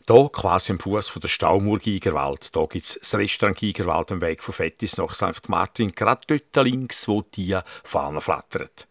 Hier, quasi am Fuß der Staumauer Gigerwald, da gibt es das Restaurant Gigerwald am Weg von Fettis nach St. Martin, gerade dort links, wo die Fahne flattert.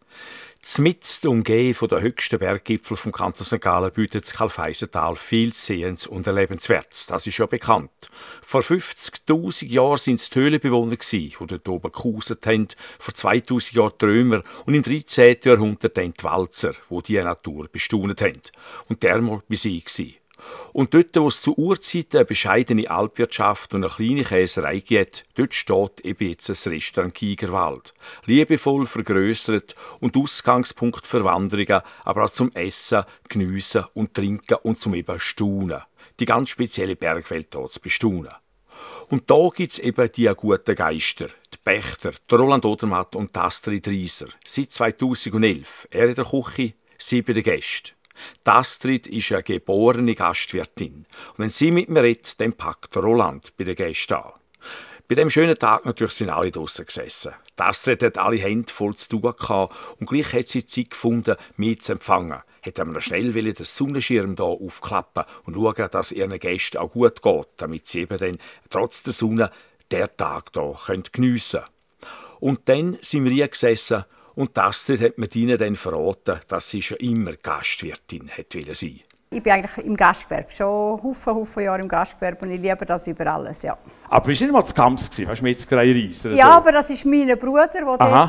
Zmitzt umgeben von den höchsten Berggipfeln vom Kanton St. Gallen bietet das Kalfeisental viel Sehens- und Erlebenswertes. Das ist ja bekannt. Vor 50'000 Jahren waren es die Höhlenbewohner, die dort oben gehauset haben, vor 2000 Jahren die Römer und im 13. Jahrhundert dann die Walzer, die diese Natur bestaunet haben. Und dermal war sie. Und dort, wo es zu Urzeiten eine bescheidene Alpwirtschaft und eine kleine Käserei gibt, dort steht eben jetzt das Restaurant Gigerwald. Liebevoll vergrössert und Ausgangspunkt für Wanderungen, aber auch zum Essen, Geniessen und Trinken und zum eben Staunen. Die ganz spezielle Bergwelt hier zu bestaunen. Und da gibt es eben die guten Geister, die Pächter, der Roland Odermatt und die Astrid Rieser. Seit 2011. Er in der Küche, sie bei den Gästen. Die Astrid ist eine geborene Gastwirtin. Und wenn sie mit mir redet, dann packt Roland bei den Gästen an. Bei diesem schönen Tag natürlich sind alle draussen gesessen. Die Astrid hat alle Hände voll zu tun gehabt und gleich hat sie Zeit gefunden, mich zu empfangen. Hat aber schnell den Sonnenschirm hier aufklappen und schauen, dass ihren Gästen auch gut geht, damit sie eben dann trotz der Sonne den Tag hier geniessen können. Und dann sind wir hier gesessen und Astrid hat mir ihnen dann verraten, dass sie schon immer Gastwirtin sein wollte. Ich bin eigentlich im Gastgewerbe, schon Haufen Jahre im Gastgewerbe und ich liebe das über alles, ja. Aber bist du nicht mal zu Kamps gewesen, weißt du, Metzgerei Rieser? Ja, so. Aber das ist mein Bruder, der dort...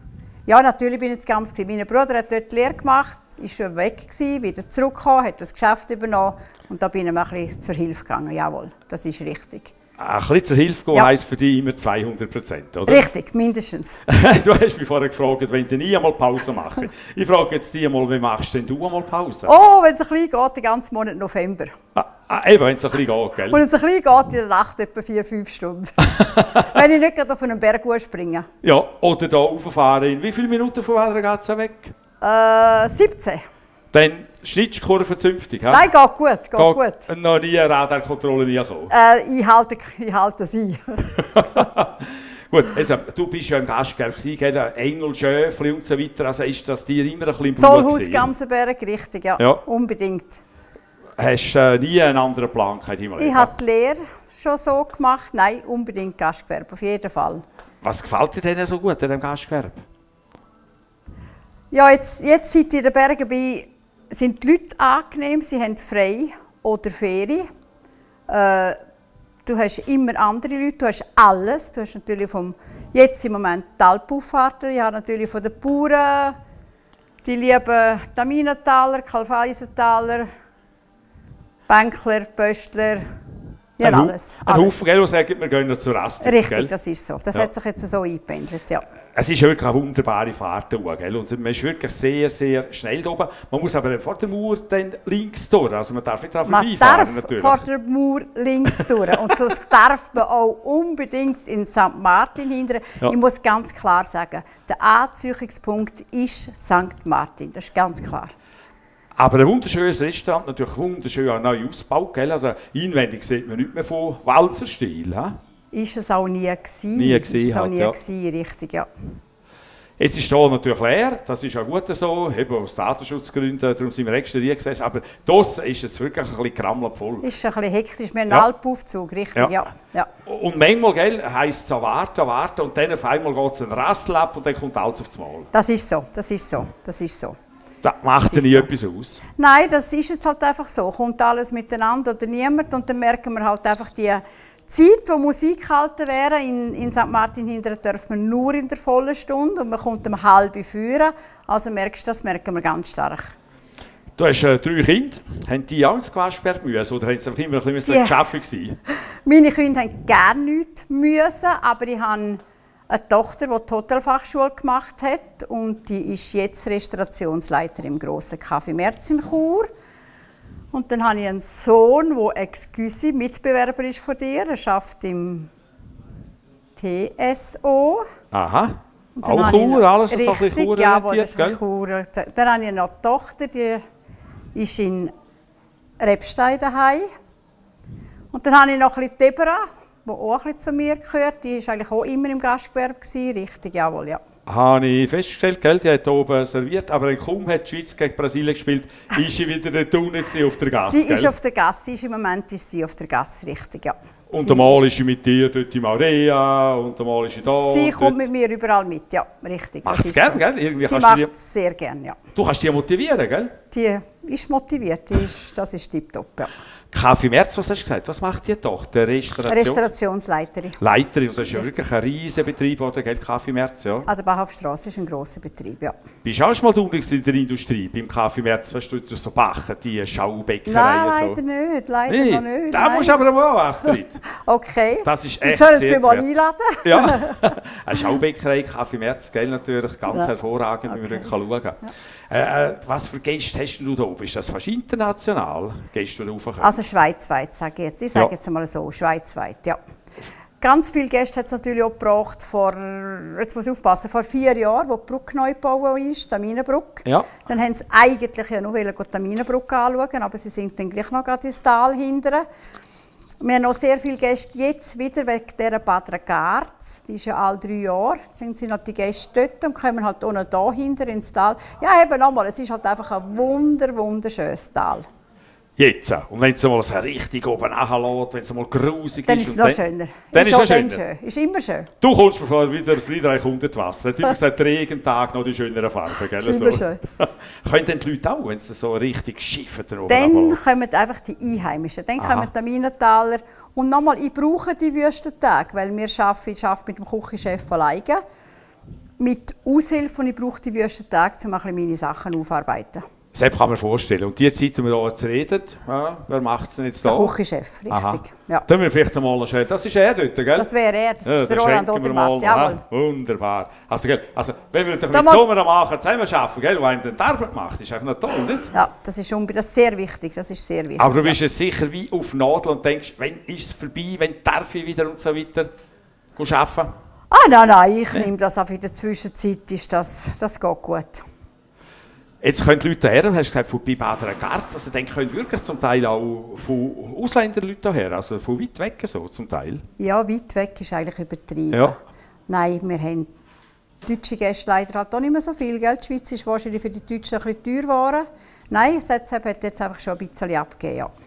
ja, natürlich bin ich zu Kamps gewesen. Mein Bruder hat dort die Lehre gemacht, ist schon weg gewesen, wieder zurückgekommen, hat das Geschäft übernommen und da bin ich mir ein bisschen zur Hilfe gegangen. Jawohl, das ist richtig. Ein bisschen zur Hilfe gehen heisst für dich immer 200%, oder? Richtig, mindestens. Du hast mich vorher gefragt, wenn du nie einmal Pause machst. Ich frage jetzt dich einmal, wie machst denn du einmal Pause? Oh, wenn es ein bisschen geht, den ganzen Monat November. Eben, wenn es ein bisschen geht, gell? Wenn es ein bisschen geht, in der Nacht etwa 4-5 Stunden. Wenn ich nicht gerade auf einen Berg springe. Ja, oder hier rauffahren. In wie viele Minuten von Wadra geht es weg? 17. Dann schnittst du die Kurve zünftig, he? Nein, geht gut. Noch nie eine Radarkontrolle gekommen? Ich halte sie. Gut, also, du bist ja im Gastgewerbe, Engel, Schöfli und so weiter. Also ist das dir immer ein bisschen im Blut Zollhaus Gamsenberg, richtig, ja. Unbedingt. Hast du nie einen anderen Plan gehabt? Ich habe die Lehre schon so gemacht. Nein, unbedingt Gastgewerbe, auf jeden Fall. Was gefällt dir denn so gut an dem Gastgewerbe? Ja, jetzt seit ich in den Bergen bin, sind die Leute angenehm, sie haben frei oder Ferien. Du hast immer andere Leute, du hast alles. Du hast natürlich jetzt im Moment die Alpauffahrten, ich habe natürlich von den Bauern, die lieben Taminentaler, Kalfeisentaler, Bänkler, Pöstler, ja alles. Ein Haufen, gell, die sagen, wir gehen noch zur Rast. Richtig, gell? Das ist so. Das hat sich jetzt so eingependelt, ja. Es ist wirklich eine wunderbare Fahrt, gell? Und man ist wirklich sehr, sehr schnell da oben. Man muss aber vor der Mauer dann links durch, also man darf nicht daran vorbeifahren. Man darf vor der Mauer links durch. Und sonst darf man auch unbedingt in St. Martin hindern. Ja. Ich muss ganz klar sagen, der Anziehungspunkt ist St. Martin, das ist ganz klar. Aber ein wunderschönes Restaurant, natürlich wunderschön auch neu ausgebaut, gell? Also inwendig sieht man nicht mehr von Walzerstil. Ist es auch nie gewesen. Richtig, ja. Jetzt ist hier natürlich leer, das ist auch gut so, eben aus Datenschutzgründen, darum sind wir extra hier gesessen, aber das ist es wirklich ein bisschen krammelvoll. Ist ein bisschen hektisch, wir haben einen Alpaufzug, richtig, ja. Und manchmal heisst es warten und dann auf einmal geht es ein Rassel ab und dann kommt alles aufs Maul. Das ist so. Das macht ja nie etwas aus? Nein, das ist jetzt halt einfach so. Kommt alles miteinander oder niemand und dann merken wir halt einfach die Zeit, wo Musik gehalten wäre. In St. Martin hindern darf man nur in der vollen Stunde und man kommt um 3:30. Also das merken wir ganz stark. Du hast 3 Kinder. Haben die auch ins Gastgewerbe müssen oder haben sie einfach immer ein bisschen geschaffen sein? Meine Kinder haben gerne nichts müssen, aber ich habe eine Tochter, die Hotelfachschule gemacht hat und die ist jetzt Restaurationsleiter im grossen Café Merz in Chur. Und dann habe ich einen Sohn, der Mitbewerber ist von dir. Er arbeitet im TSO. Aha. Auch Chur, alles was ein bisschen Chur orientiert, gell? Chur. Dann habe ich noch eine Tochter, die ist in Rebstein daheim. Und dann habe ich noch ein bisschen Deborah, die auch ein bisschen zu mir gehört. Die war eigentlich auch immer im Gastgewerbe. Richtig, jawohl, ja. habe ich festgestellt, gell, die hat hier oben serviert, aber kaum hat die Schweiz gegen Brasilien gespielt, ist sie wieder dort unten auf der Gasse. Sie ist auf der Gasse, im Moment ist sie auf der Gasse, richtig, ja. Und einmal ist sie mit dir dort in Marea und einmal ist sie da. Sie kommt mit mir überall mit, ja, richtig. Macht es gerne, gell? Irgendwie Sie macht es sehr gerne, ja. Du kannst die motivieren, gell? Die ist motiviert, das ist tipptopp, ja. Kaffee Merz, was hast du gesagt? Was macht die Tochter? Restaurationsleiterin. Leiterin, und das ist ja wirklich ein riesiger Betrieb, oder? Kaffee Merz, ja. An der Bachhofstrasse ist ein grosser Betrieb, ja. Bist du auch schon mal in der Industrie, beim Kaffee Merz, was du so backen, die Schaubäckerei Nein, so? leider nicht, leider noch nicht. Da musst du aber mal, Astrid. Okay. Das ist echt sollen Sie mich mal einladen? Ja, eine Schaubäckerei, Kaffee Merz, gell, natürlich, ganz hervorragend, wenn man schauen kann. Was für Gäste hast du da oben? Ist das fast international? Gäste, die raufkommen? Also schweizweit, sage ich jetzt. Ich sage jetzt mal so, schweizweit, ja. Ganz viele Gäste hat es natürlich auch gebracht jetzt muss ich aufpassen, vor 4 Jahren, wo die Brücke neu gebaut ist, die Minenbrücke. Ja. Dann haben sie eigentlich ja nur die Minenbrücke anschauen, aber sie sind dann gleich noch gerade ins Tal hinterher. Wir haben noch sehr viele Gäste jetzt wieder wegen dieser Badra Garz. Die ist ja alle 3 Jahre. Dann sind halt die Gäste dort und kommen halt auch noch da hinter ins Tal. Ja, eben nochmal, es ist halt einfach ein wunderschönes Tal. Jetzt. Und wenn es mal so richtig oben nachlässt, wenn es mal grusig dann ist. Dann ist es noch schöner. Dann ist es schön. schöner. Ist immer schön. Du kommst mir vor, wieder Friedreich unter das Wasser. Du hast gesagt, Regentag noch die schöneren Farben. Gell? Ist immer schön. Können dann die Leute auch, wenn sie so richtig schiffen da oben dann kommen einfach die Einheimischen. Dann kommen die Minentaler. Und nochmal, ich brauche die Wüstentage, weil ich arbeite mit dem Küchenchef alleine. Mit Aushilfe und ich brauche die Wüstentage, um ein bisschen meine Sachen aufzuarbeiten. Das kann man vorstellen. Und die Zeit, die wir hier jetzt reden, wer macht es denn jetzt da? Der Küchenchef, richtig. Ja. Dann wir vielleicht einmal noch schnell. Das ist er dort, gell? Das wäre er, das ist der Roland Odermatt, jawohl. Wunderbar. Also, gell? Also, wenn wir doch mit so einem Machen zusammen arbeiten, gell, der einem die Arbeit macht, ist einfach noch toll, nicht? Ja, das ist sehr wichtig, das ist sehr wichtig. Aber du bist jetzt sicher wie auf Nadel und denkst, wann ist es vorbei, wann darf ich wieder und so weiter arbeiten? Nein, ich nehme das auch in der Zwischenzeit, das geht gut. Jetzt können die Leute her, hast du gesagt, von Badra Garz, also dann können wirklich zum Teil auch von Ausländerleuten her, also von weit weg so zum Teil. Ja, weit weg ist eigentlich übertrieben. Ja. Nein, wir haben deutsche Gäste leider halt auch nicht mehr so viel. Gell? Die Schweiz ist wahrscheinlich für die Deutschen ein bisschen teuer geworden. Nein, das hat jetzt einfach schon ein bisschen abgegeben. Ja.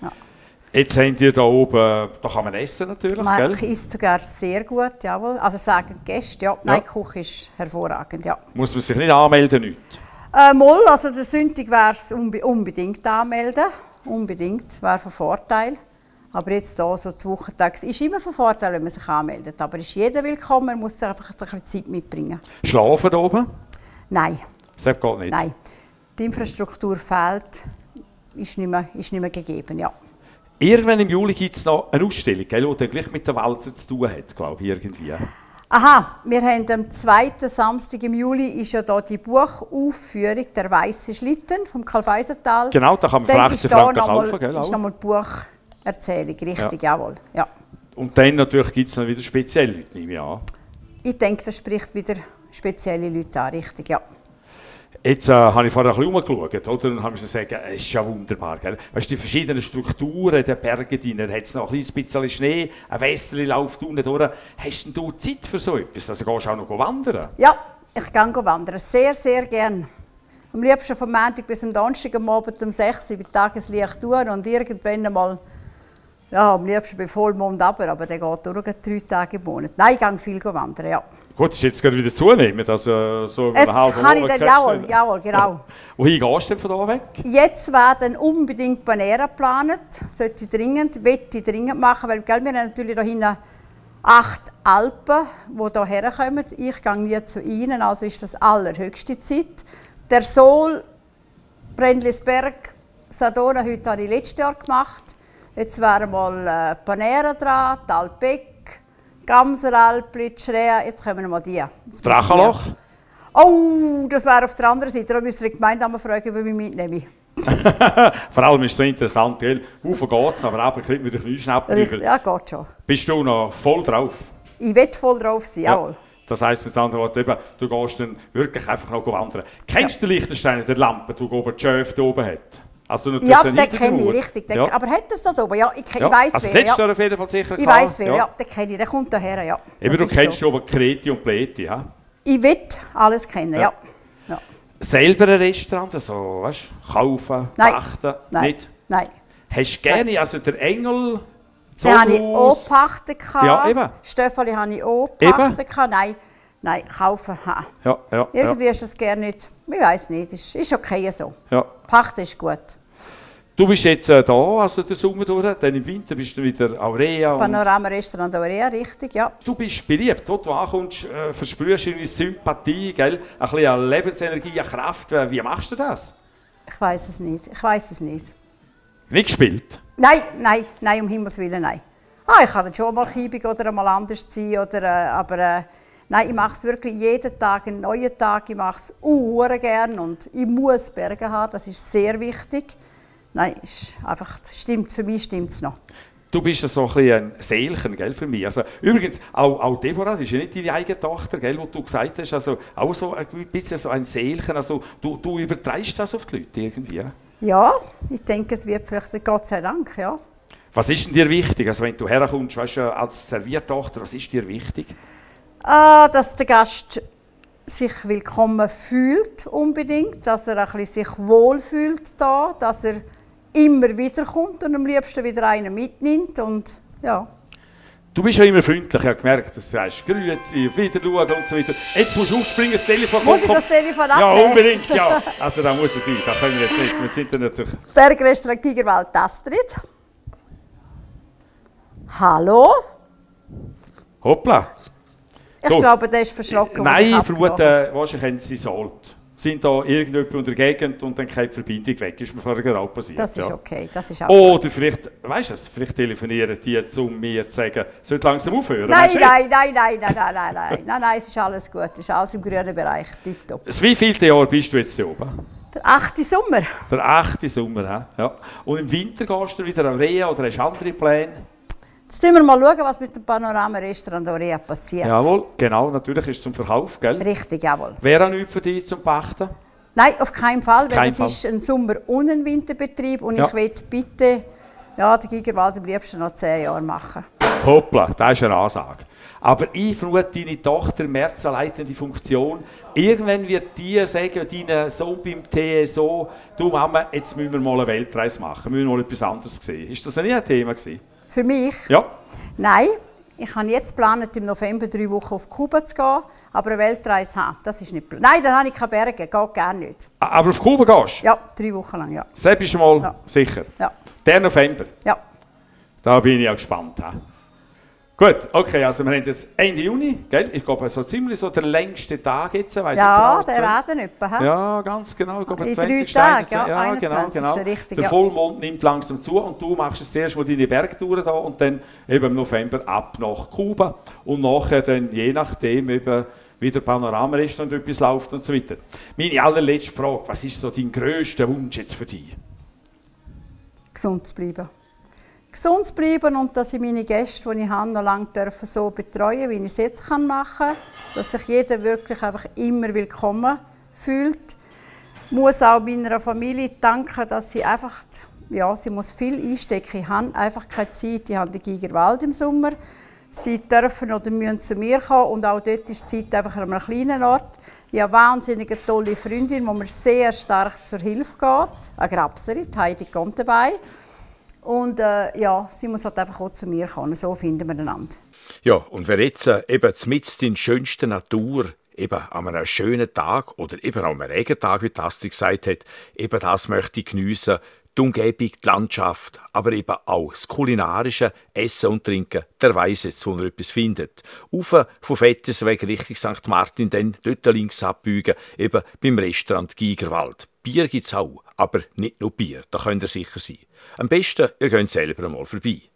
Jetzt habt ihr da oben, da kann man essen natürlich, man gell? isst sogar sehr gut, jawohl. Also sagen die Gäste, ja. Nein, die Küche ist hervorragend, ja. Muss man sich nicht anmelden, nicht? Also der Sonntag wäre es unbedingt anmelden. Unbedingt, wäre von Vorteil. Aber jetzt hier, so die Wochentags, ist immer von Vorteil, wenn man sich anmeldet. Aber ist jeder willkommen, man muss einfach ein bisschen Zeit mitbringen. Schlafen da oben? Nein. Das geht nicht? Nein. Die Infrastruktur fehlt, ist nicht mehr gegeben, ja. Irgendwann im Juli gibt es noch eine Ausstellung, gell, die dann gleich mit der Walzer zu tun hat, glaube ich, irgendwie. Aha, wir haben am 2. Samstag im Juli ist ja da die Buchaufführung «Der weiße Schlitten» vom Karl Feisenthal. Genau, da kann man fragen, Franken kaufen, gell? Das ist nochmal die Bucherzählung, richtig, jawohl. Ja. Und dann natürlich gibt es noch wieder spezielle Leute, nehme ich an. Ich denke, das spricht wieder spezielle Leute an, richtig, ja. Jetzt habe ich vorher ein bisschen umgeschaut, oder? Und habe ich sagen, es ist ja wunderbar, gell? Weißt du, die verschiedenen Strukturen der Berge drin, hat es noch ein bisschen Schnee, ein Wässerli läuft unten durch. Hast du Zeit für so etwas? Also gehst du auch noch wandern? Ja, ich gehe wandern, sehr, sehr gerne. Am liebsten vom Montag bis am Donnerstag am Abend um 6 Uhr bei Tageslicht durch und irgendwann einmal, ja, am liebsten bei Vollmond runter, aber der geht durch 3 Tage im Monat. Nein, ich gehe viel wandern, ja. Gut, das ist jetzt gerade wieder zunehmend, also so jetzt kann ich dann, jawohl, genau. Wohin gehst du denn von hier weg? Jetzt werden unbedingt Panera geplant, möchte ich dringend machen, weil wir haben natürlich hier hinten 8 Alpen, die hier herkommen. Ich gehe nie zu ihnen, also ist das allerhöchste Zeit. Der Sol, Brendlisberg, Sadona, heute habe ich letztes Jahr gemacht. Jetzt wären mal Panera dran, Talbeck, Gamseralp, Schrea, jetzt kommen mal die. Drachenloch? Oh, das wäre auf der anderen Seite. Da müsst ihr die Gemeinde fragen, ob ich mich mitnehme. Vor allem ist es so interessant, gell? Rauf geht's, aber ab kriegt man den Knieschnapp. Ja, geht schon. Bist du noch voll drauf? Ich will voll drauf sein, jawohl. Ja. Das heisst mit anderen Worten, du gehst dann wirklich einfach noch wandern. Kennst du den Liechtensteiner, der Lampe, die oben die Schöfte oben hat? Also ja, den kenne ich, richtig. Ja. Aber hat das da oben? Ja, ich weiss also wer. Auf jeden Fall sicher ich weiss wer, ja. Den kenne ich, der kommt daher, ja. Eben, du kennst schon oben Kreti und Pleti, ja? Ich will alles kennen, ja. Ja. Selber ein Restaurant, also, weißt, kaufen, Nein. pachten, Nein. nicht? Nein. Hast du gerne, also der Engel, Den habe ich Zollhaus? auch gepachtet. Ja, eben. Stöffeli habe ich auch Eben. gepachtet. Nein, kaufen. Ja. Irgendwie ist das gerne nicht. Ich weiß nicht, ist okay so. Ja. Pachten ist gut. Du bist jetzt da, also den Sommer durch, dann im Winter bist du wieder Aurea. Und Panorama Restaurant Aurea, richtig, ja. du bist beliebt, wo du ankommst, versprühst du irgendwie Sympathie, gell? Ein bisschen an Lebensenergie, an Kraft. Wie machst du das? Ich weiß es nicht. Nicht gespielt? Nein, um Himmels Willen, nein. Ich kann dann schon mal kiebig oder mal anders sein, aber nein, ich mache es wirklich jeden Tag, einen neuen Tag. Ich mache es gerne und ich muss Berge haben, das ist sehr wichtig. Nein, für mich stimmt es noch. Du bist ja so ein bisschen ein Seelchen, gell, für mich. Also, übrigens, auch Deborah, das ist ja nicht deine eigene Tochter, gell, wo du gesagt hast, also auch so ein bisschen so ein Seelchen, also du übertreibst das auf die Leute irgendwie. Ja, ich denke, es wird vielleicht, Gott sei Dank, ja. Was ist denn dir wichtig? Also wenn du herkommst, weißt du, als Serviertochter, was ist dir wichtig? Dass der Gast sich willkommen fühlt, unbedingt, dass er ein bisschen sich wohlfühlt da, dass er immer wieder kommt und am liebsten wieder einen mitnimmt und ja. Du bist ja immer freundlich, ich habe gemerkt, dass du sagst, grüezi, auf Wiedersehen und so weiter. Jetzt musst du aufspringen, das Telefon kommt. Muss ich das Telefon abnehmen? Ja, unbedingt, ja. Also da muss es sein, da können wir jetzt nicht, wir sind ja natürlich... Bergrestaurant Gigerwald Astrid. Hallo? Hoppla. Ich So. glaube, der ist verschrocken. Nein, ich vermute, wahrscheinlich haben sie Salt. Sind da irgendjemand in der Gegend und dann geht die Verbindung weg. Ist mir vorher gerade passiert. Das ist ja. okay, das ist auch Oder vielleicht, weißt du es, vielleicht telefonieren die, um mir zu sagen, sollte langsam aufhören. Nein, Weisst nein, es ist alles gut, es ist alles im grünen Bereich, tipptopp. du? Wie viele Jahr bist du jetzt hier oben? Der 8. Sommer. Der 8. Sommer, ja. Und im Winter gehst du wieder an Reha oder hast du andere Pläne? Jetzt schauen wir mal, was mit dem Panorama-Restaurant Aurea passiert. Jawohl, genau, natürlich ist es zum Verkauf, gell? Richtig, jawohl. Wäre auch nichts für dich zum Pachten? Nein, auf keinen Fall, weil Kein es Fall. ist ein Sommer- und ein Winterbetrieb und Ja. ich will bitte den Gigerwald am liebsten noch 10 Jahre machen. Hoppla, das ist eine Ansage. Aber ich vermute, deine Tochter, Merza, leitende Funktion, irgendwann wird dir sagen, dein Sohn beim TSO, du Mama, jetzt müssen wir mal eine Weltreise machen, müssen wir mal etwas anderes sehen. Ist das nicht ein Thema gewesen? Für mich? Ja. Nein, ich habe jetzt geplant, im November 3 Wochen auf Kuba zu gehen, aber eine Weltreise haben, das ist nicht geplant. Nein, dann habe ich keine Berge, geht gar nicht. Aber auf Kuba gehst du? Ja, 3 Wochen lang, ja. Das bist du mal Ja. sicher. Ja, Der November, ja. da bin ich auch gespannt. He? Gut, okay, also wir haben jetzt Ende Juni, gell? Ich glaube, so ziemlich so der längste Tag jetzt, weiss Ja, ich der genau. werden etwa. Ja, ganz genau. Ich glaube, In 20. 3 Tagen, ja, ja, genau, 21. genau. Richtig, Der ja. Vollmond nimmt langsam zu und du machst jetzt zuerst mal deine Bergtouren da und dann eben im November ab nach Kuba und nachher dann je nachdem eben wieder Panoramarestaurant etwas läuft und so weiter. Meine allerletzte Frage, was ist so dein grösster Wunsch jetzt für dich? Gesund zu bleiben. Gesund zu bleiben und dass ich meine Gäste, die ich habe, noch lange dürfen so betreuen, wie ich es jetzt machen kann. Dass sich jeder wirklich einfach immer willkommen fühlt. Ich muss auch meiner Familie danken, dass sie einfach, sie muss viel einstecken. Ich habe einfach keine Zeit. Ich habe den Gigerwald im Sommer. Sie dürfen oder müssen zu mir kommen und auch dort ist die Zeit einfach an einem kleinen Ort. Ich habe eine wahnsinnig tolle Freundin, die mir sehr stark zur Hilfe geht. Eine Grabserin, die Heidi kommt dabei. Und sie muss halt einfach auch zu mir kommen. So finden wir einander. Ja, und wer jetzt eben mitten in schönster Natur, eben an einem schönen Tag oder eben an einem Regentag, wie Astrid gesagt hat, eben das möchte ich geniessen, die Umgebung, die Landschaft, aber eben auch das kulinarische Essen und Trinken, der weiss jetzt, wo er etwas findet. Auf von Vettesweg Richtung St. Martin, dann dort links abbiegen, eben beim Restaurant Gigerwald. Bier gibt's auch, aber nicht nur Bier, da könnt ihr sicher sein. Am besten, ihr geht selber mal vorbei.